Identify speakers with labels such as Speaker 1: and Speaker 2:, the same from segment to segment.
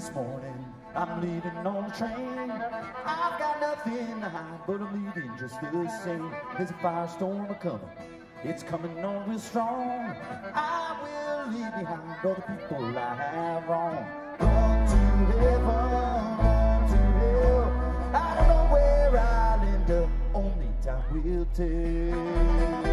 Speaker 1: this morning. I'm leaving on the train. I've got nothing to hide, but I'm leaving just the same. There's a firestorm a-coming. It's coming on real strong. I will leave behind all the people I have wronged. Run to heaven, run to hell. I don't know where I'll end up, only time will tell.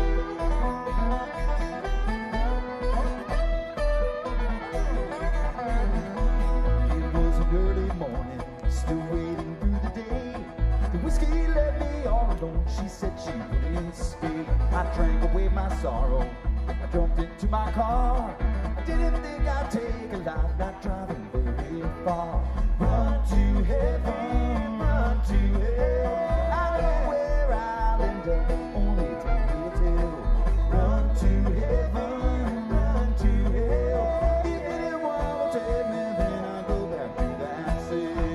Speaker 1: Early morning, still waiting through the day. The whiskey left me all alone. She said she wouldn't stay. I drank away my sorrow. I jumped into my car. I didn't think I'd take a life, not driving very far. Run to heaven, run to hell. I don't know where I'll end up, only time will tell. Run to heaven, run to hell. If anyone will take me, then I'll go back to that city.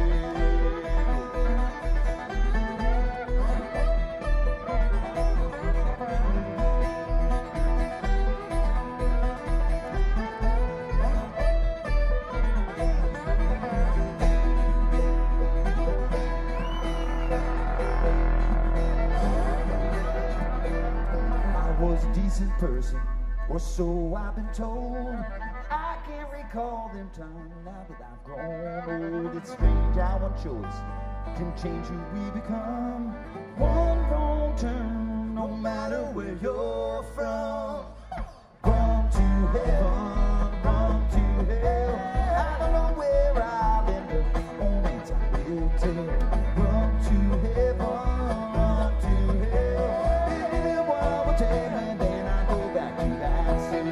Speaker 1: I was a decent person, or so I've been told. I can't recall them times now that I've grown old. It's strange how one choice can change who we become. One wrong turn, no matter where you're from. Run to heaven, run to hell. I don't know where I'll end up, only time will tell. Run to heaven, run to hell. If anyone will tell me, then I go back to that city.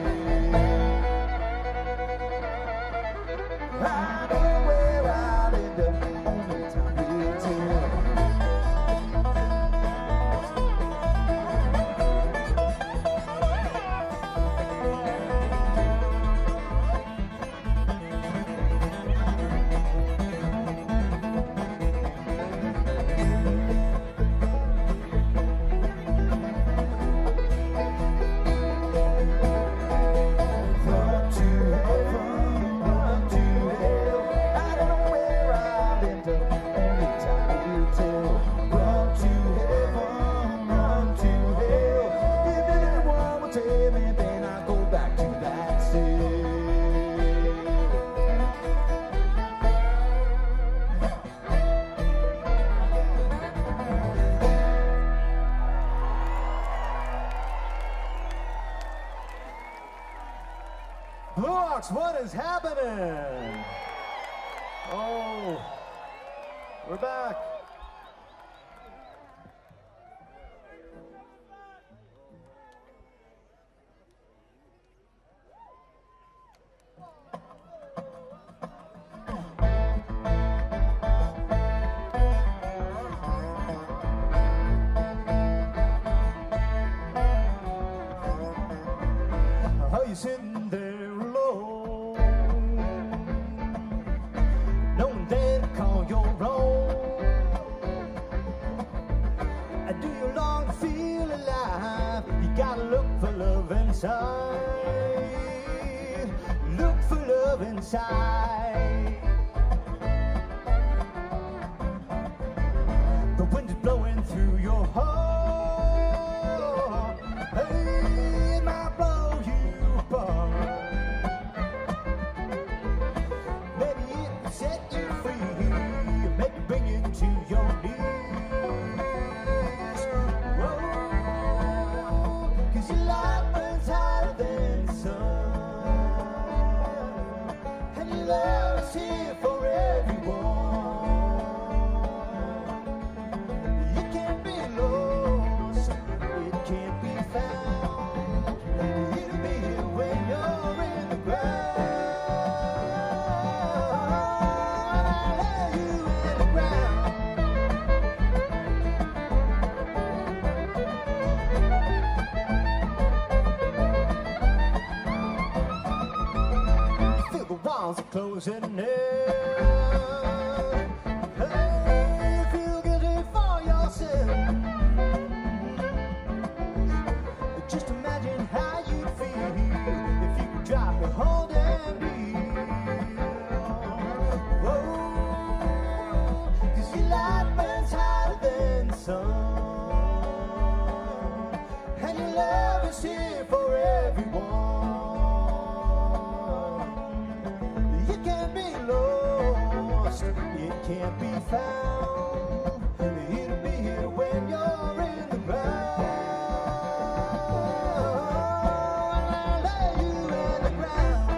Speaker 1: I don't know where I'll end up, only time will tell. Run to heaven, run to hell. I don't know where I'll end up, only time will tell. Run to heaven, run to hell. If anyone will tell me, then I go back to that city.
Speaker 2: Blue Ox, what is happening? Oh, we're back. How you sitting there alone, knowing they'll call your own? Do you long to feel alive? You gotta look for love inside. Look for love inside. The wind is blowing through your heart. Hey, it might blow you apart. Maybe it will set you free. Maybe bring you to your knees. Whoa, 'cause your light burns hotter than the sun. And your love is here for everyone. It can't be lost, it can't be found. It'll be here when you're in the ground. I'll lay you in the ground. Feel the walls are closing in. Hey, feel guilty for your sin. Just imagine how you'd feel if you could drop your whole damn deal. can't be found. It'll be here when you're in the ground. I'll lay you in the ground.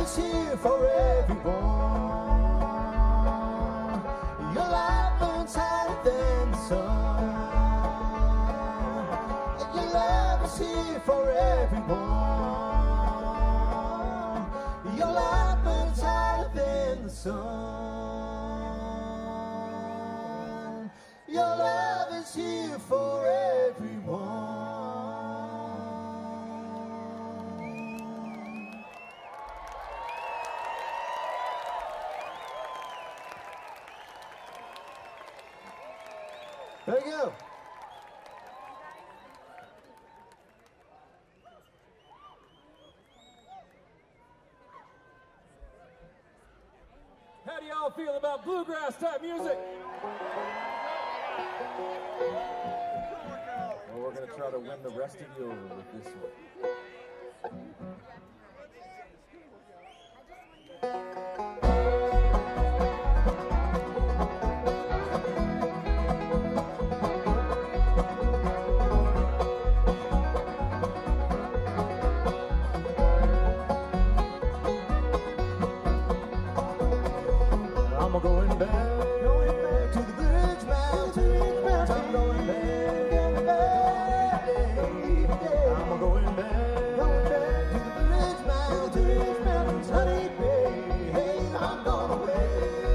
Speaker 2: is here for everyone. Your light burns hotter than the sun. Your love is here for everyone. Your light burns hotter than the sun. Your love is here for everyone. Thank you.
Speaker 3: How do y'all feel about bluegrass type music?
Speaker 1: Well, we're going to try to win the rest of you over with this one.
Speaker 2: I'm going back to the Bridge Mountains. I'm going back. I'm going back to the Bridge Mountains. Honey, babe, I'm going away.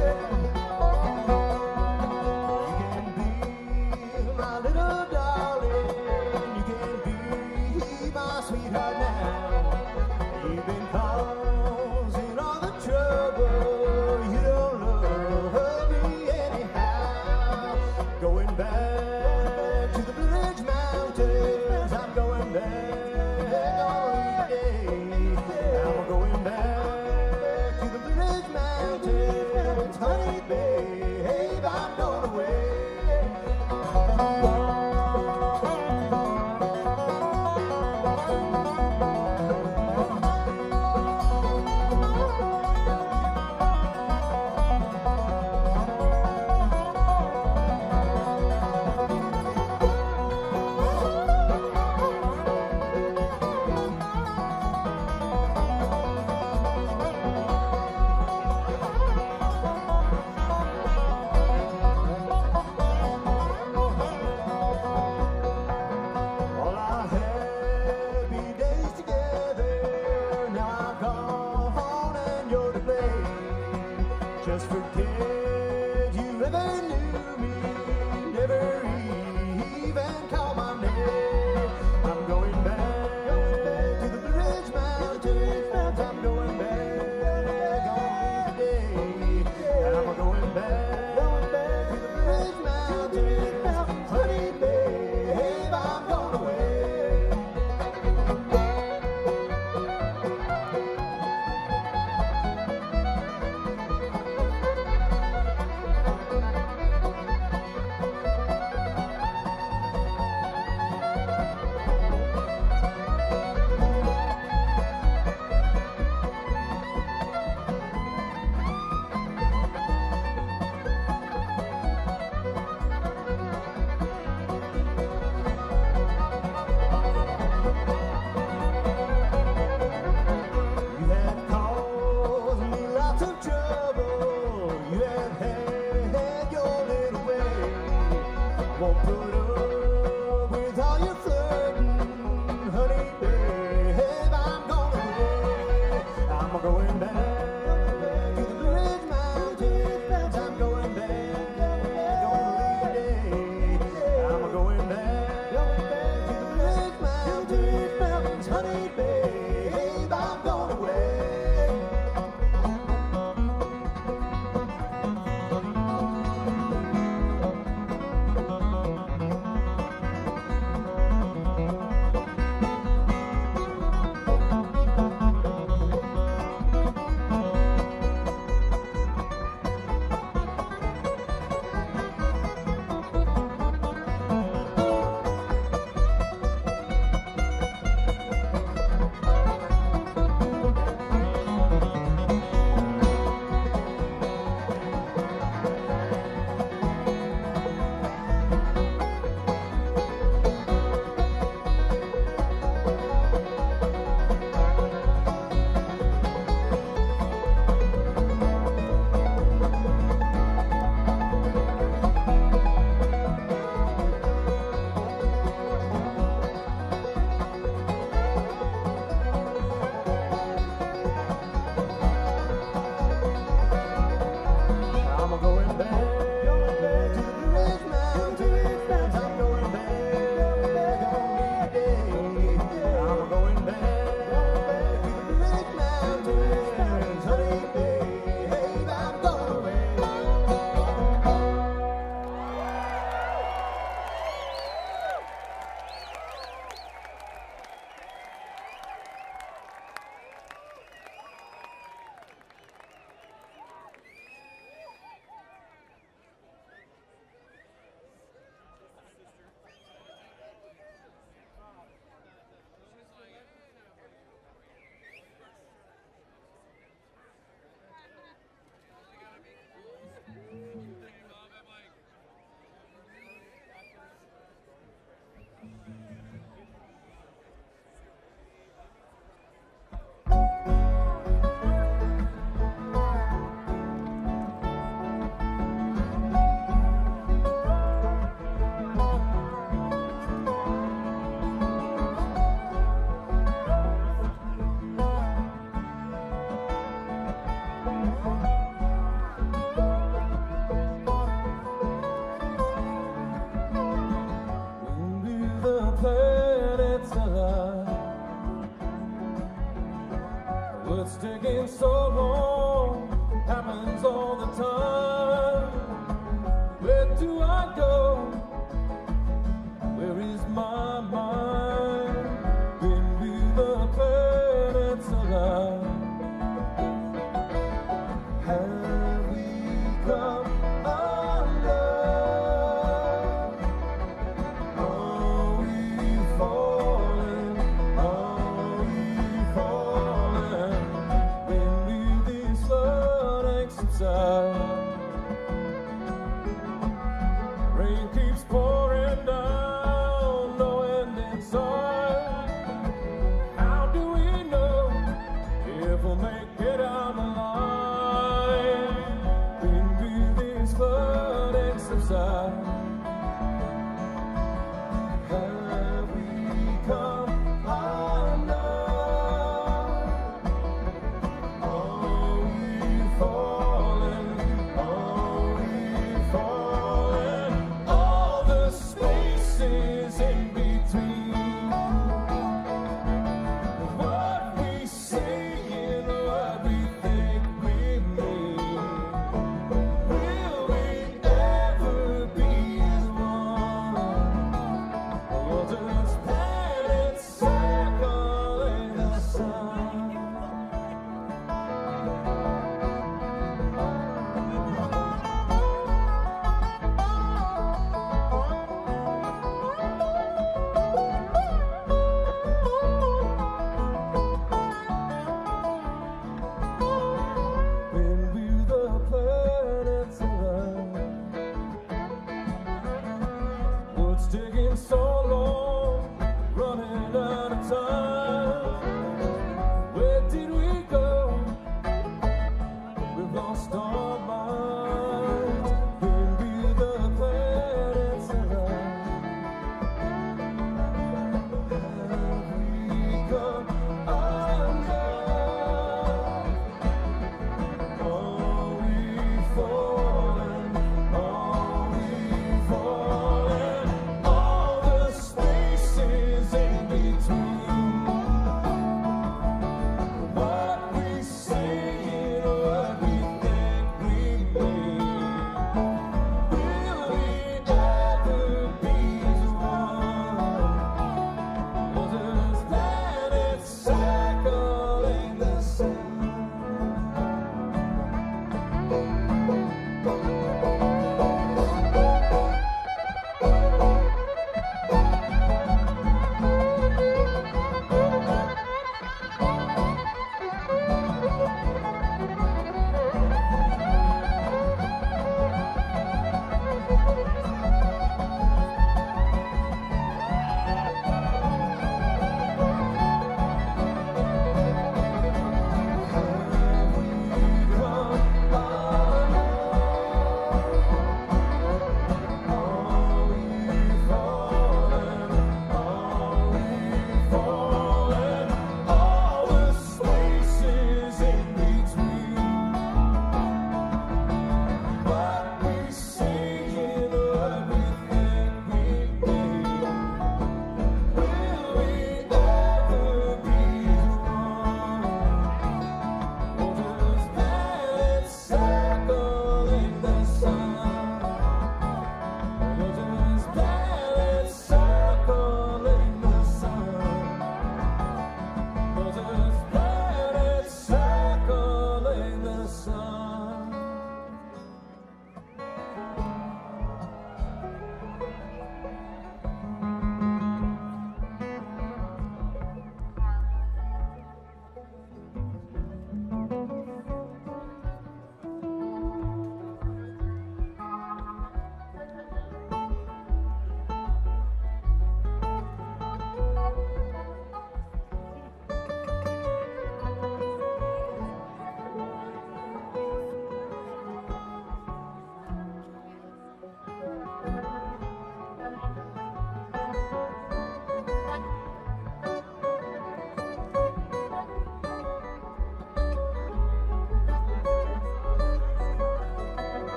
Speaker 2: You can be my little darling. You can be my sweetheart now. You've been causing all the trouble. You don't love me anyhow. Going back to the Bridge Mountains. I'm going back on day. I'm going back to the Bridge Mountains. Honey, babe, I'm going away. All our happy days together, now I'm gone and you're to blame. Just forget you ever knew me, never even called my name. I'm going back to the Bridge Mountains. I'm going back on today. I'm going back to the Bridge Mountains. Honey, babe, I'm going away. You have caused me lots of trouble. You have had your little way. Won't put up with all your flirting, honey, babe. I'm going away. I'm going back to the Bridge Mountains. I'm going back on the day. I'm going back to the Bridge Mountains, honey, babe. I'm going away.
Speaker 3: planets alive. What's taking so long happens all the time. Where do I go? Where is my mind? When will the planets alive? Have we come undone? Are we falling? Are we falling? When will this flooding subside? Rain keeps pouring down, no end in sight. How do we know if we'll make it out alive? When will this flooding subside? Have we come undone? Are we falling? Are we falling? All the spaces in between, what we say and what we think we mean. Will we ever be as one? Or does planets circle in the sun? When will the planets align? What's taking so long? Running out of time. Where did we go? We've lost our minds. When will the planets align? Have we come undone? Are we falling? Are we falling? All the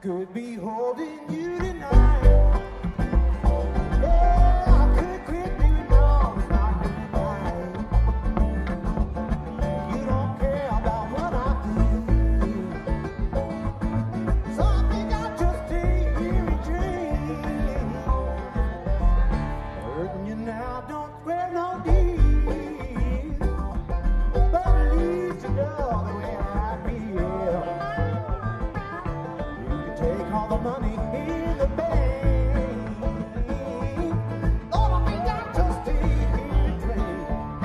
Speaker 2: could be holding you tonight. Yeah, I could quit doing wrong, not tonight. You don't care about what I feel, so I think I'll just stay here and dream. Hurting you now, don't swear no deeds, but at least you know the way I feel. You can take all the money in the bank. Lord, I think I'll just stay here and drink.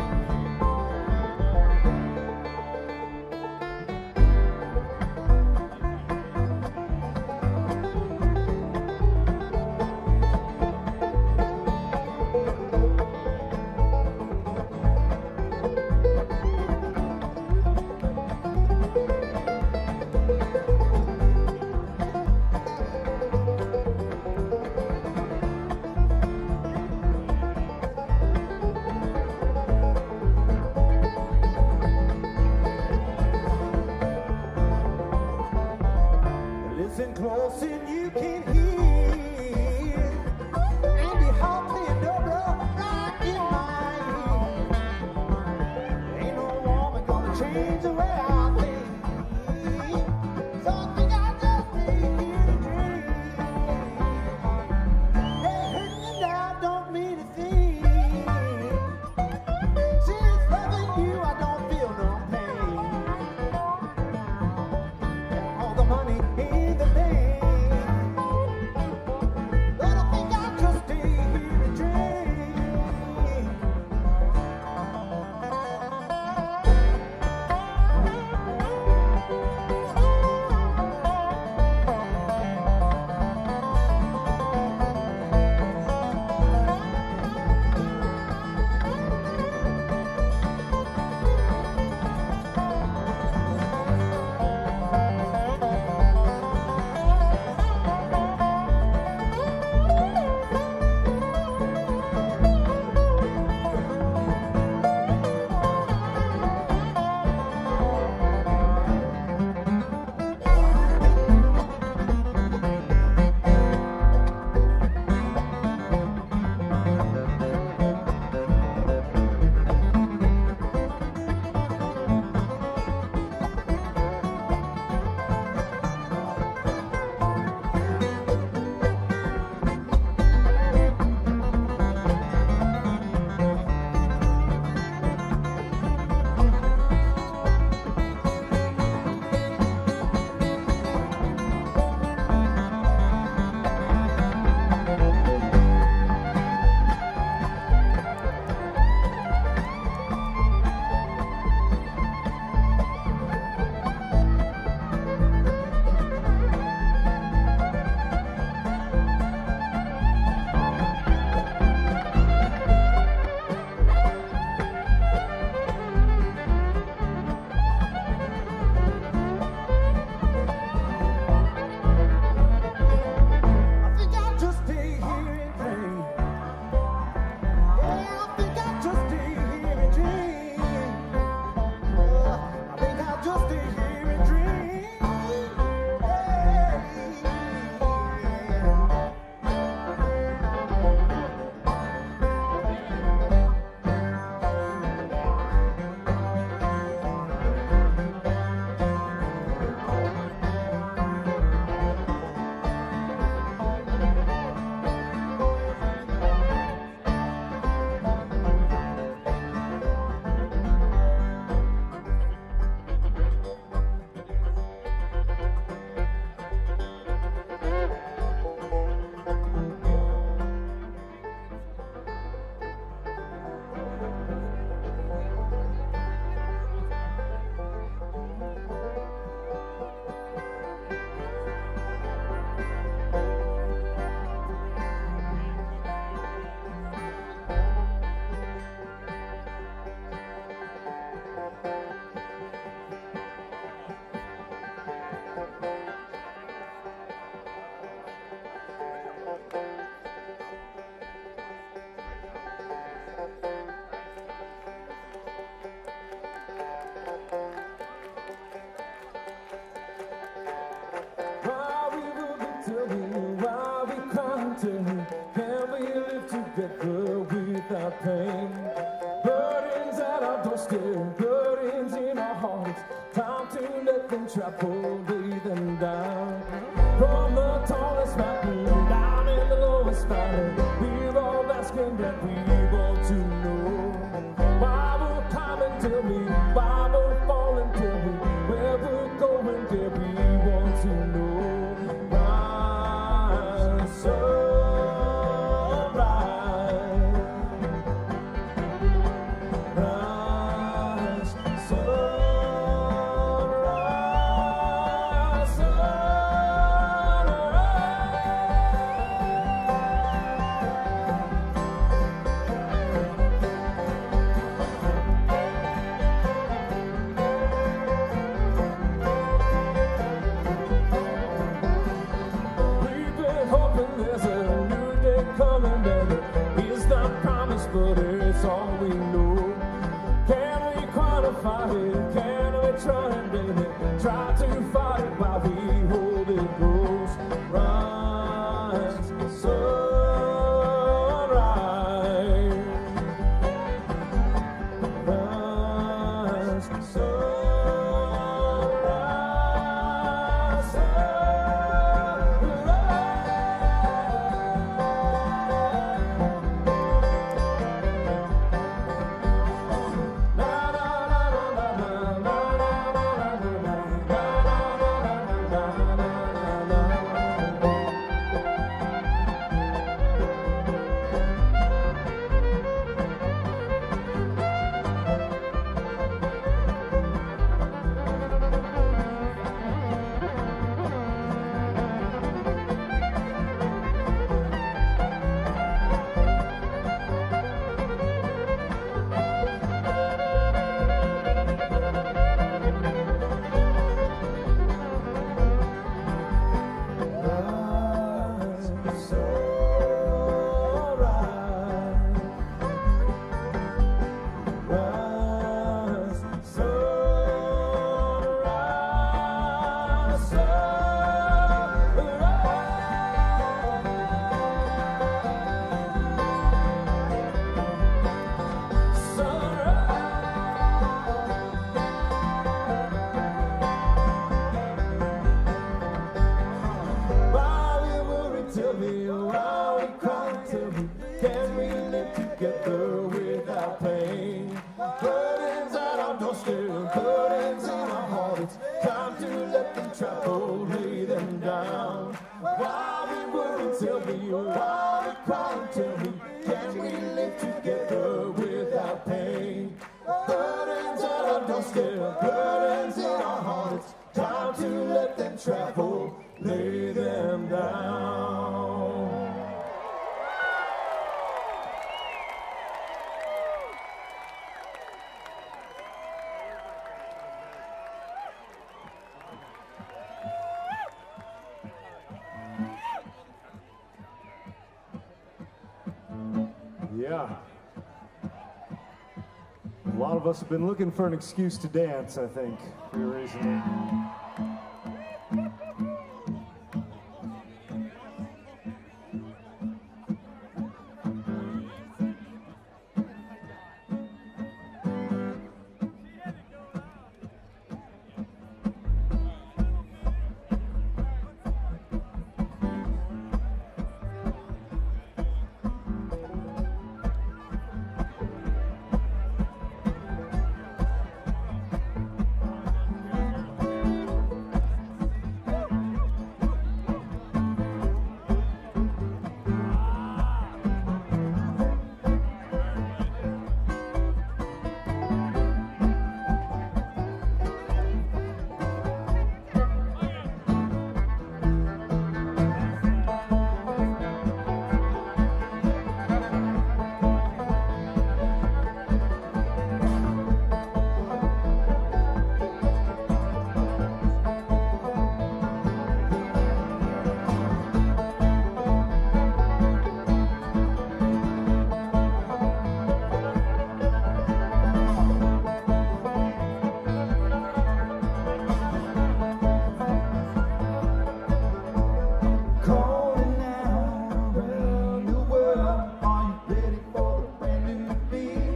Speaker 2: Listen close and you can hear Andy Hall playing dobro right in my ear. Ain't no woman gonna change the way I think, so I think I'll just stay here and dream. Hey, hurting you now don't mean a thing. Since loving you I don't feel no pain. All the money in the bank, but I think I'll just stay here and drink.
Speaker 3: travel, lay them down. From the tallest mountain down in the lowest valley, we're all asking that we want to know why we're climbing, tell me why we're falling, tell me where we're going, yeah, we want to know. Rise, sunrise, rise, sunrise, we've been hoping there's a new day coming, and it's not promised, but it's all we know. Can we quantify it? Can we try it, baby? Try to fight it while we hold it close. Rise, sunrise, rise, sunrise, tell me why we cry, tell me, can we live together without pain? Burdens at our doorstep, burdens in our heart, it's time to let them travel, lay them down. Why we worry, tell me, why we cry, tell me, can we live together without pain? Burdens at our doorstep, burdens in our heart, it's time to let them travel, lay them down.
Speaker 2: Yeah. A lot of us have been looking for an excuse to dance, I think, here recently.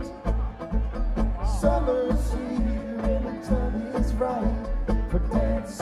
Speaker 2: Summer's here and the time is right for dancing.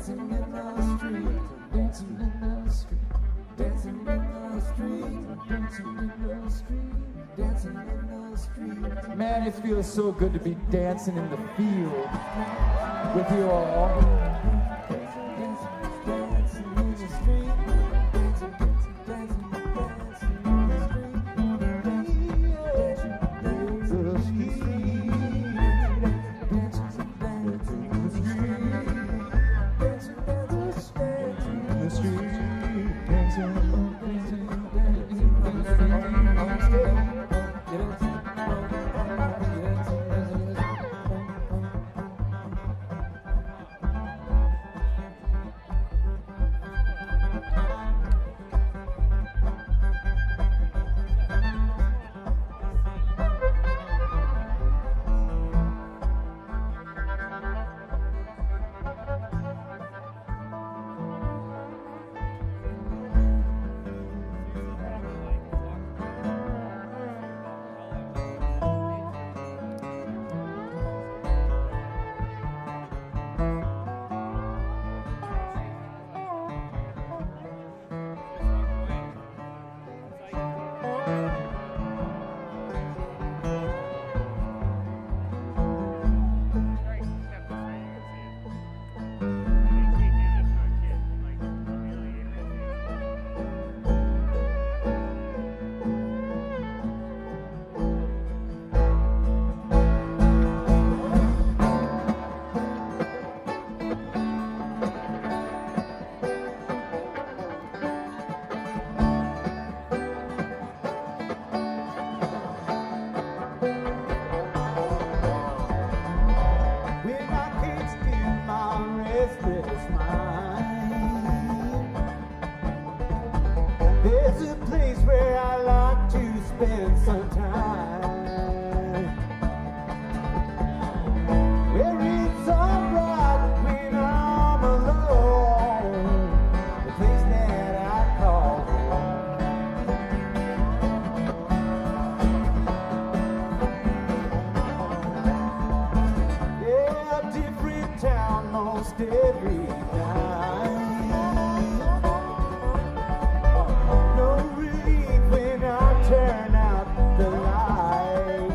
Speaker 3: dancing in the street, dancing in the street, dancing in the street, dancing in the street, dancing in the street. Man, it feels so good to be dancing in the field with you all. There's a place where I like to spend some time, where it's alright when I'm alone, the place that I call home. Yeah, a different town most every night. Turn out the light.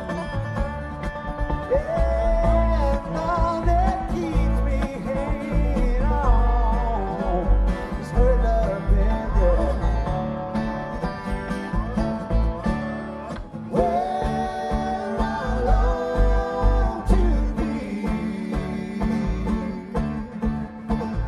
Speaker 3: Yeah, all that keeps me hanging on is her love and death. Where I long to be.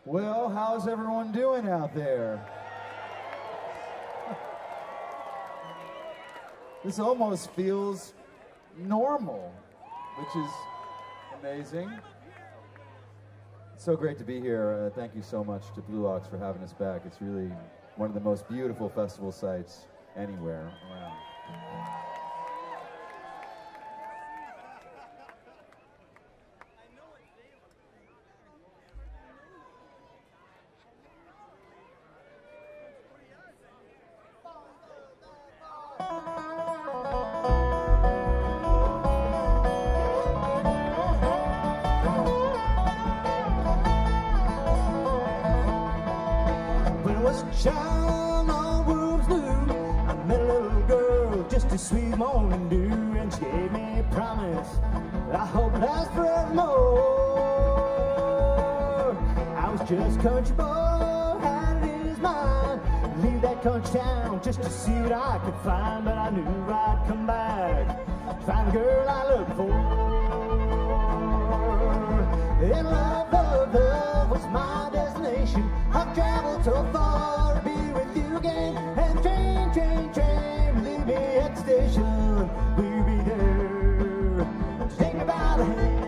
Speaker 1: Well, how's everyone doing out there? This almost feels normal, which is amazing. It's so great to be here. Thank you so much to Blue Ox for having us back. It's really one of the most beautiful festival sites anywhere around.
Speaker 2: Child, all world's new. I met a little girl, just a sweet morning dew, and she gave me a promise that I hope lasts forevermore. I was just a country boy, had it in his mind, leave that country town just to see what I could find, but I knew I'd come back to find the girl I looked for. And love, love, love was my destination. I've traveled so far to be with you again. And train, train, train, leave me at the station. We'll be there to take me by the hand.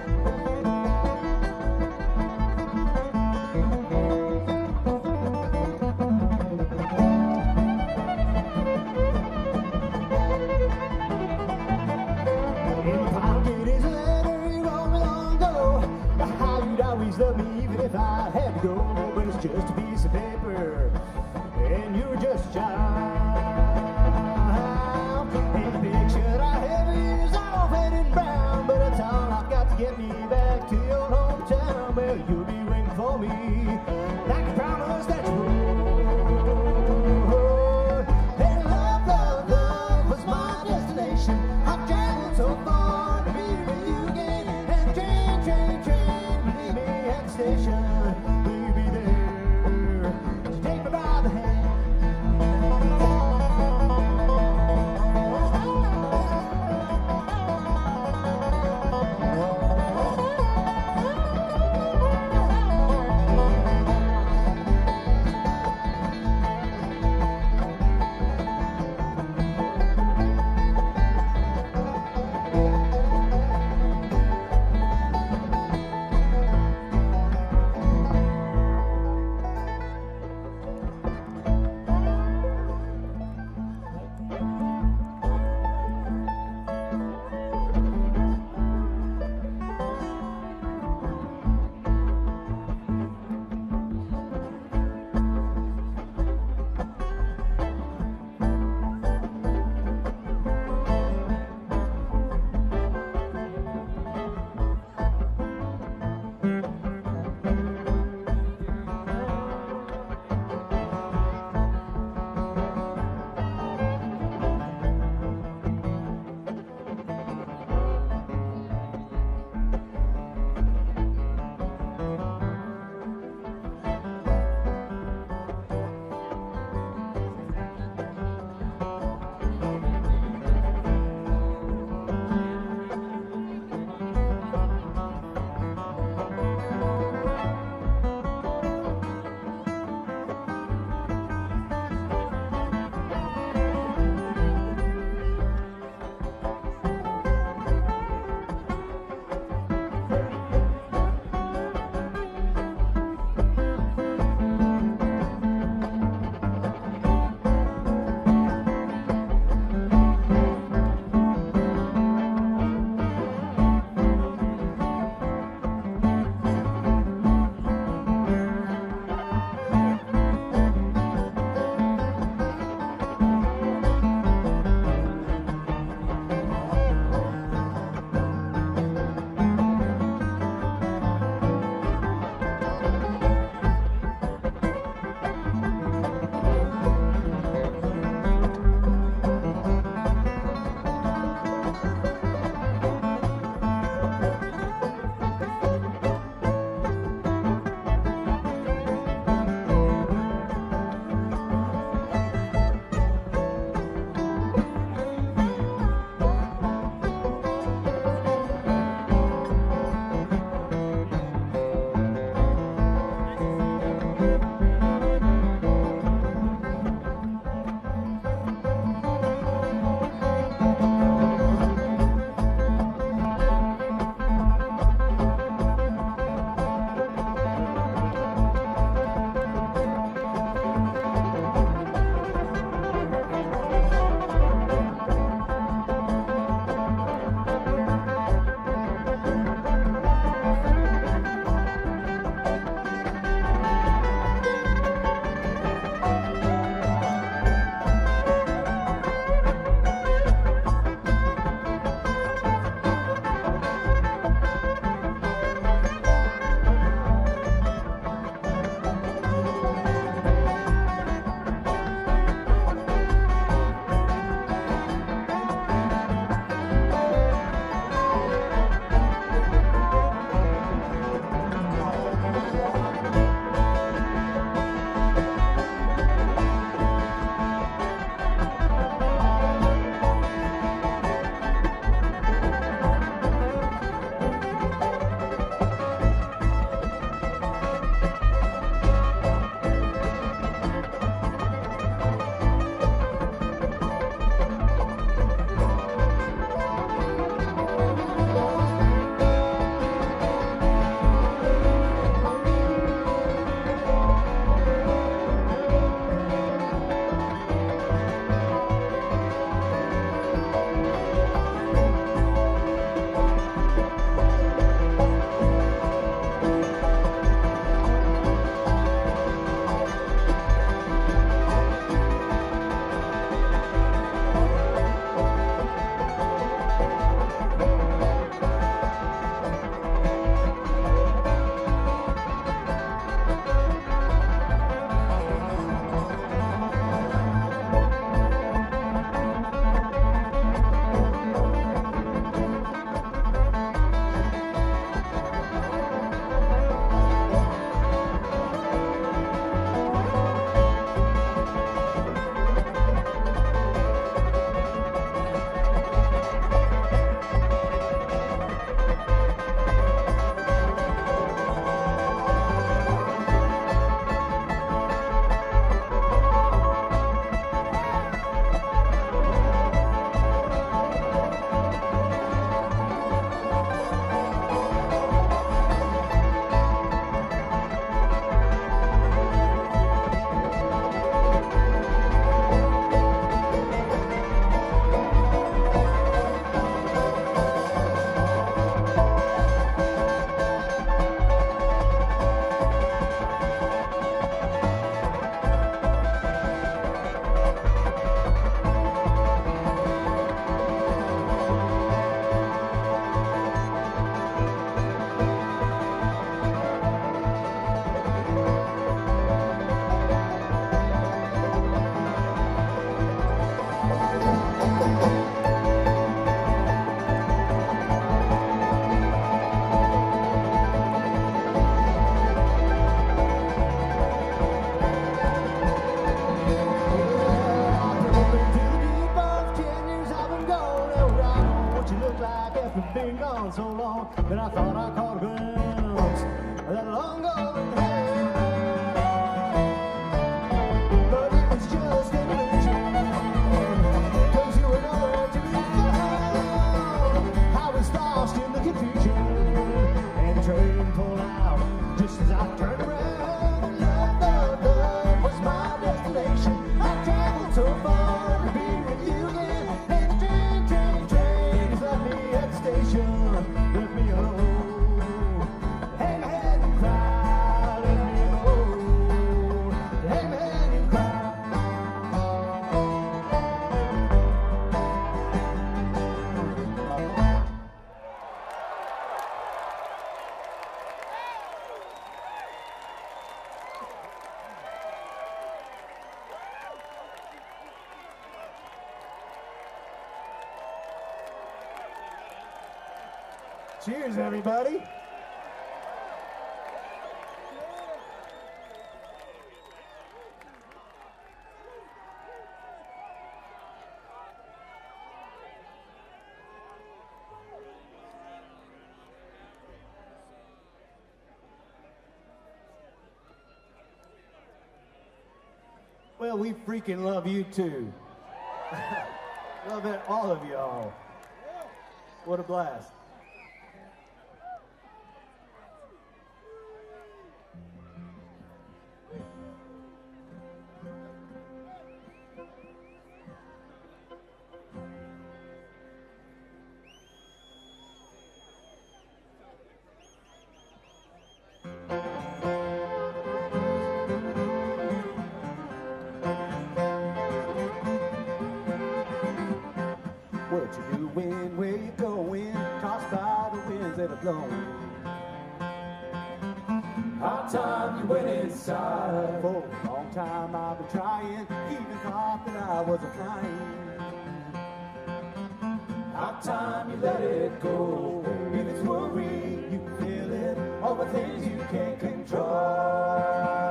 Speaker 2: In my pocket is a letter you wrote me long ago. How you'd always love me even if I had to go. But it's just a piece of paper, and you're just a child. And the picture I have is all red and brown, but it's all I've got to get me back to your hometown. Well, you'll be waiting for me like a promise that you would. And love, love, love was my destination. I've traveled so far to be with you again. And train, train, train, leave me at the station. We'll be there to take me by the hand. for being gone so long that I thought I caught a glimpse of that long golden hair. But it was just an illusion, 'cause you were nowhere to be found. I was lost in the confusion, and the train pulled out just as I turned around. Love was my destination. I traveled so far to be with you again. And the train has left me at the station, left me alone. Hang my head and cry, left me alone. Hang my head and cry. Cheers, everybody. Well, we freaking love you too. Love it, all of y'all. What a blast. What you doing, where you going, tossed by the winds that are blowing. Hard time you went inside. For a long time I've been trying, even thought that I was flying. Hard time you let it go. If it's worry, you can feel it. All the things you can't control.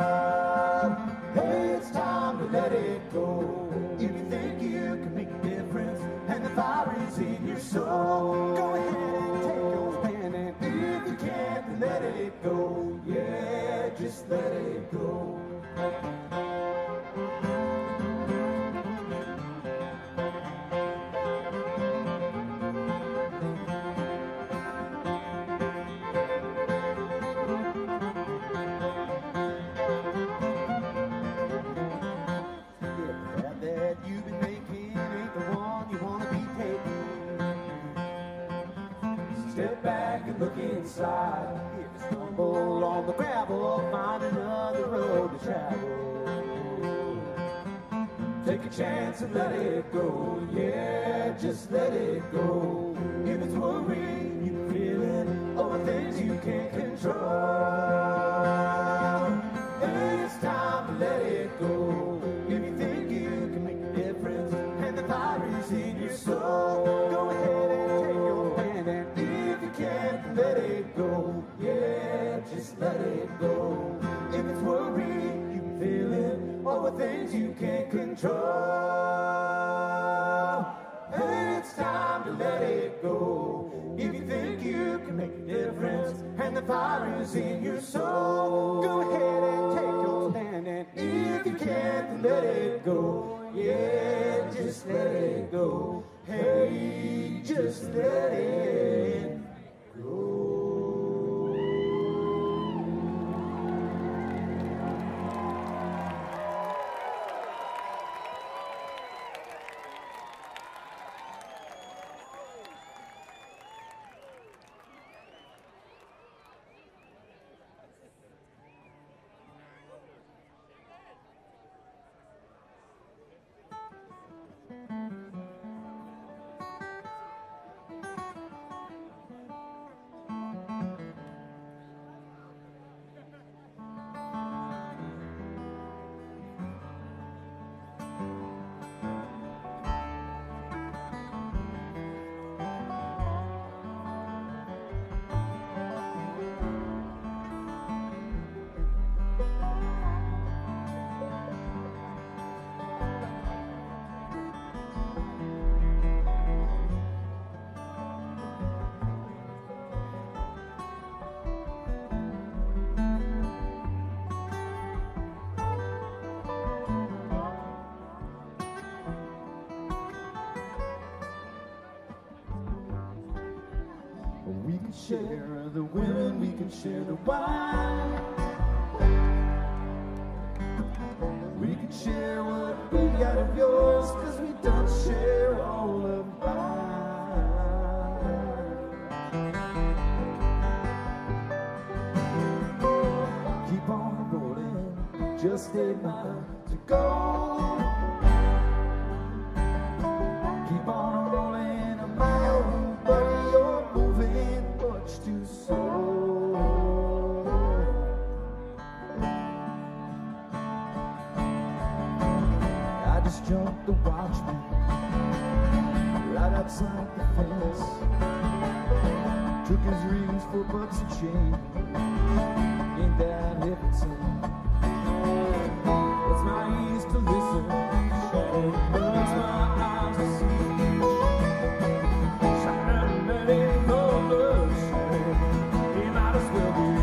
Speaker 2: Hey, it's time to let it go. If you think you can make a difference, and the fire is in your soul, go ahead and take your stand. And if you can't, then let it go. Yeah, just let it go. Step back and look inside. If you stumble on the gravel, find another road to travel. Take a chance and let it go. Yeah, just let it go. If it's worry, you can feel it. Over things you can't control. And it's time to let it go. If you think you can make a difference, and the fire is in your soul, go ahead and take your stand. And if you can't, let it go. Yeah, just let it go. If it's worry, you can feel it. Over things you can't control. And it's time to let it go. If you think you can make a difference, and the fire is in your soul, go ahead and take your stand. And if you can't, let it go. Yeah, just let it go. Hey, just let it go.
Speaker 3: can share the women, we can share the wine. We can share what we got of yours, cause we don't share all of mine. Keep on rolling, just 8 miles to go. Keep on rolling a mile, but you're moving much too slow. I just jumped the watchman right outside the fence. Took his rings for bucks and change. Ain't that heaven sent? It's my ears to listen, it's my eyes to see. Shining, that ain't no love shining. He might as well be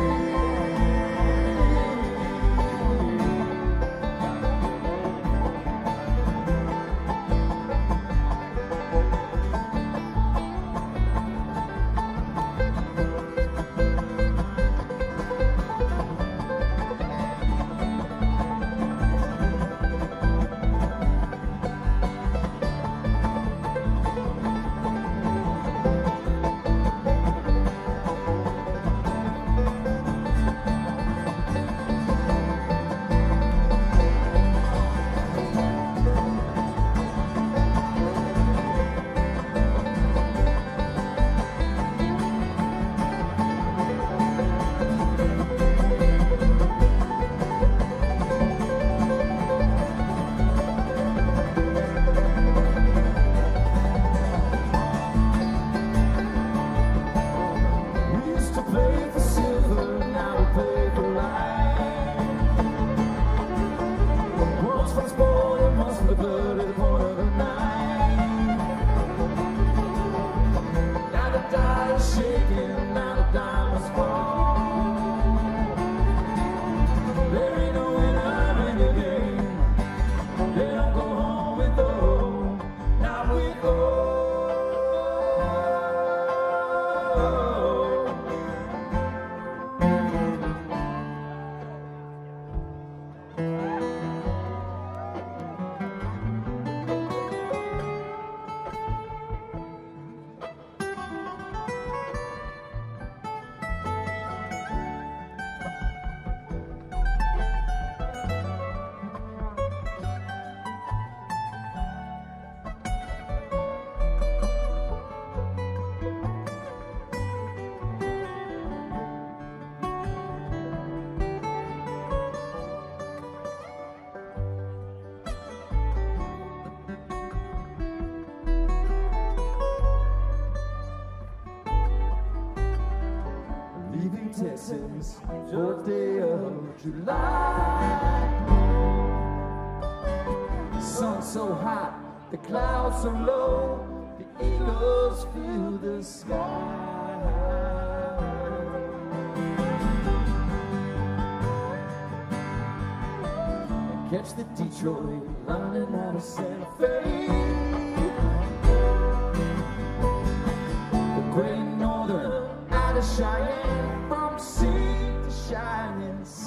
Speaker 3: Texas, 4th day of July. Sun so hot, the clouds so low, the eagles fill the sky. And catch the Detroit running out of Santa Fe. The Great Northern out of Cheyenne. From sea to shining sea.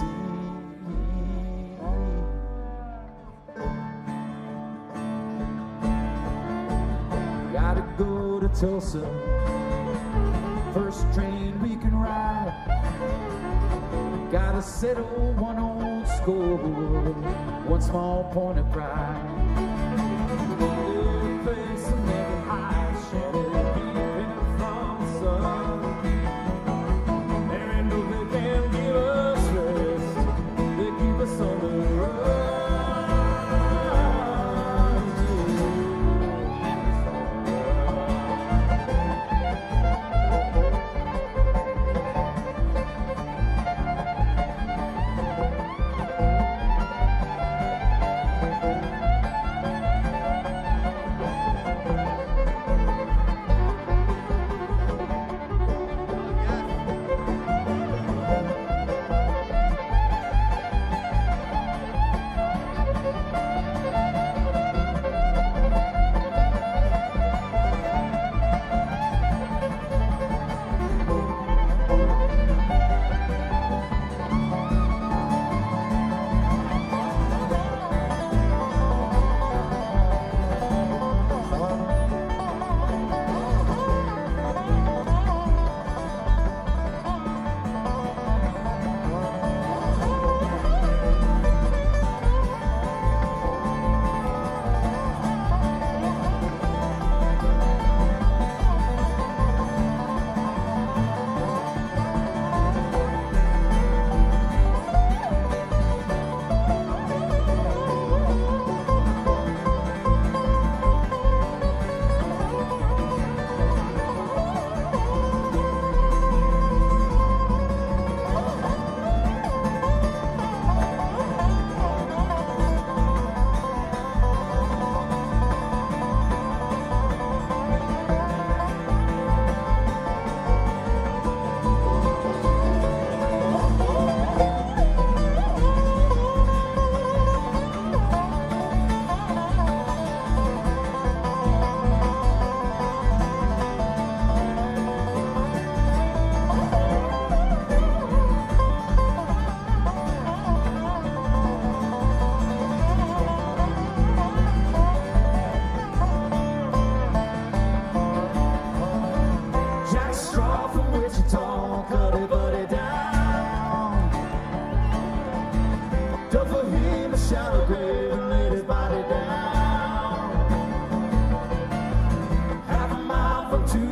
Speaker 3: Gotta go to Tulsa, first train we can ride. Gotta settle one old score, one small point of pride. Little place to make it high, shelter keeping from the sun. On the road.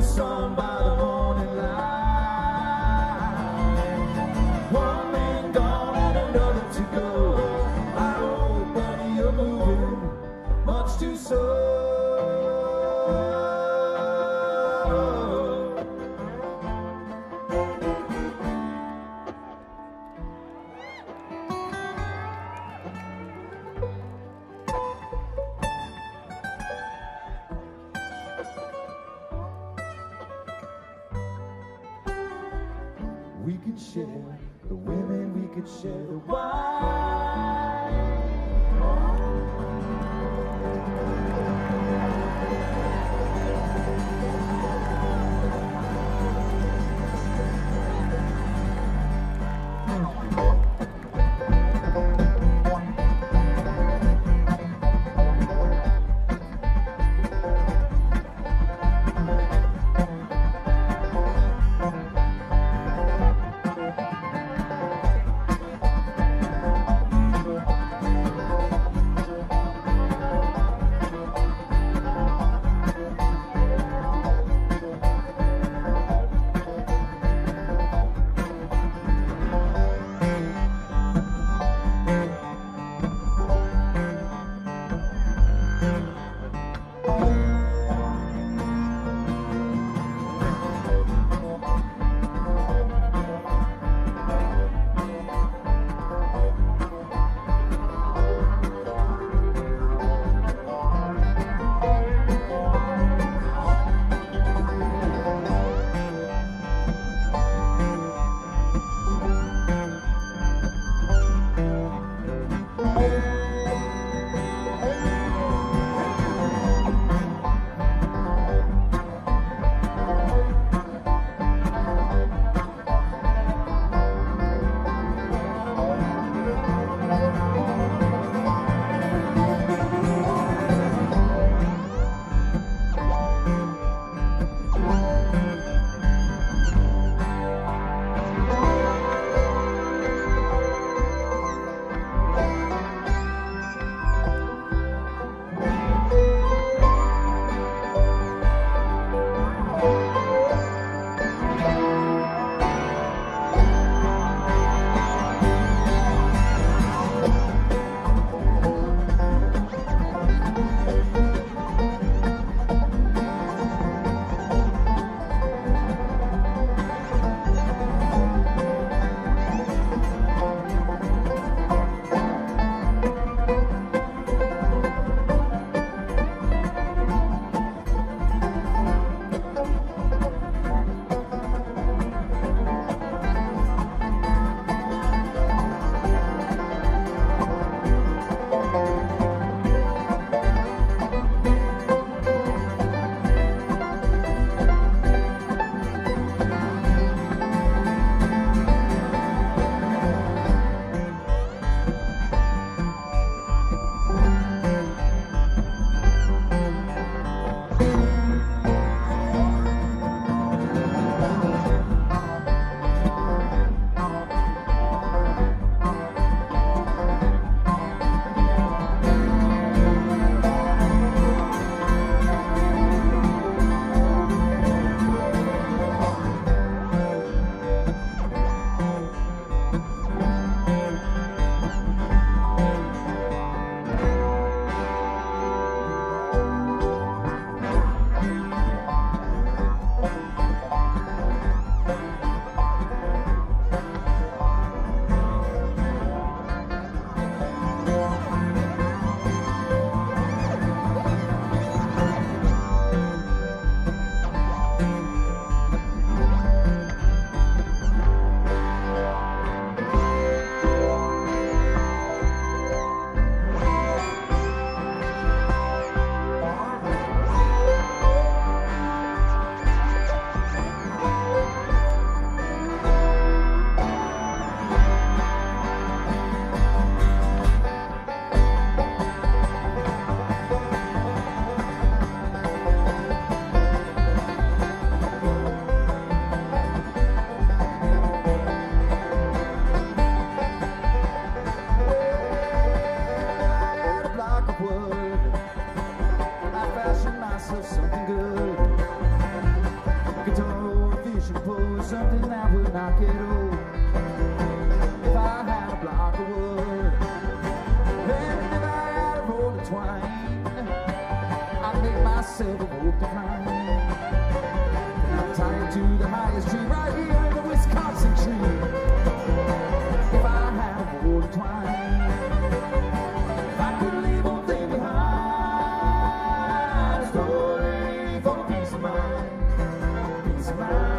Speaker 3: sun by the morning light. One man gone and another to go. Oh, buddy, you're moving much too slow. We could share the women, we could share the wine.
Speaker 1: when I get old. If I had a block of wood, and if I had a roll of twine, I'd make myself a rope to climb. And I'd tie it to the highest tree right here in the Wisconsin tree. If I had a roll of twine, if I could leave one thing behind, a story for peace of mind, peace of mind.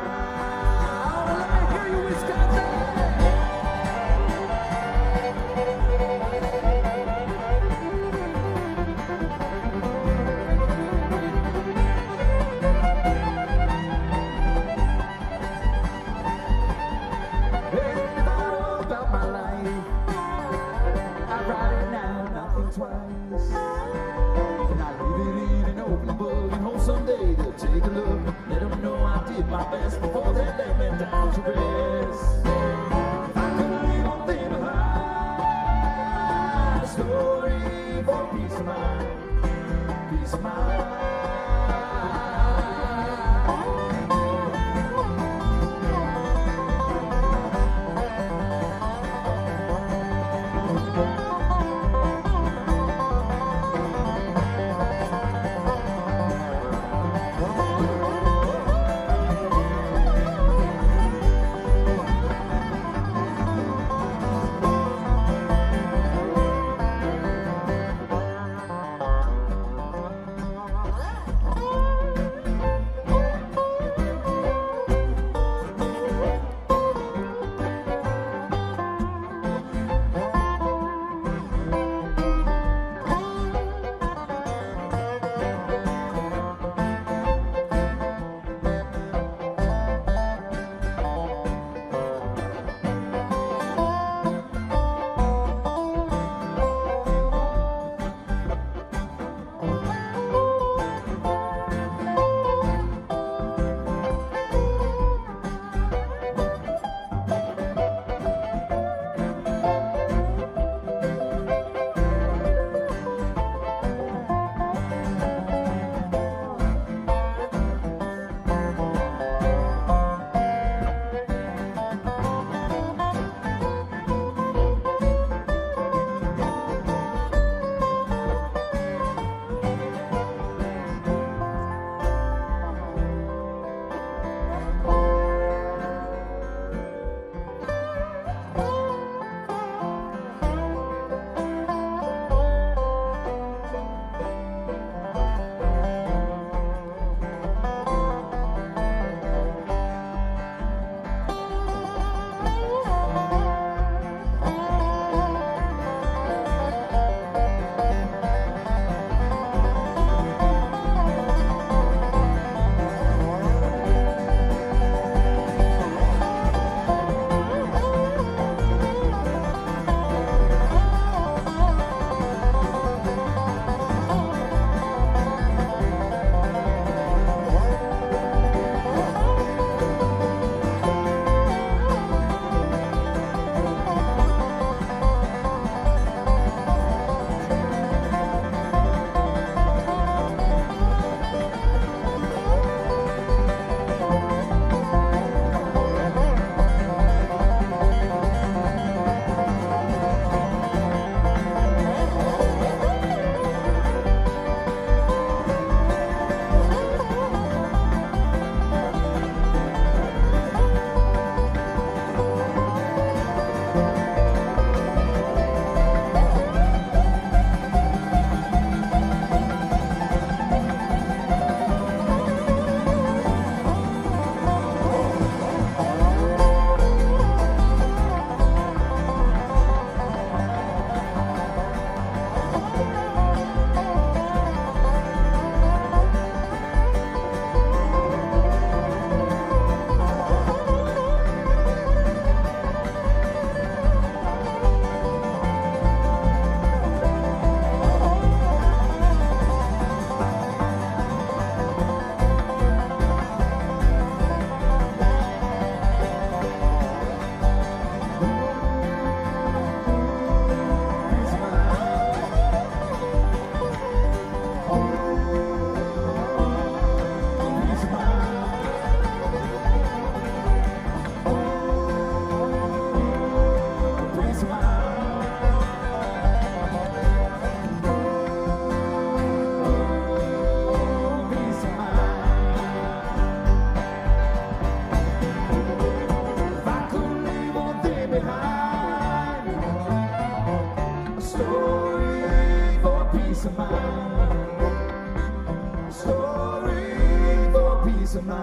Speaker 1: Twice. And I leave it in an open book and hope someday they'll take a look. Let them know I did my best before they let me down to rest. If I could leave one thing behind, a story for peace of mind, peace of mind.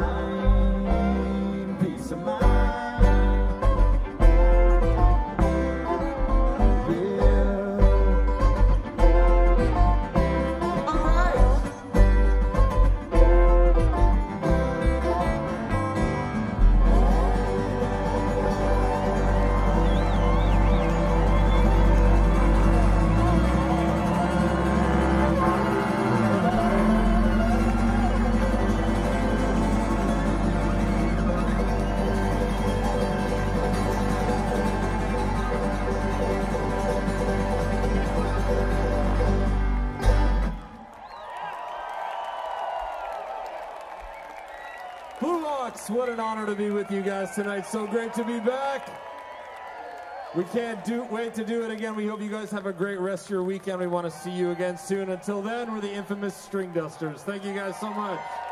Speaker 1: mind, peace of mind.
Speaker 3: What an honor to be with you guys tonight. So great to be back. We can't wait to do it again. We hope you guys have a great rest of your weekend. We want to see you again soon. Until then, we're the infamous String Dusters. Thank you guys so much.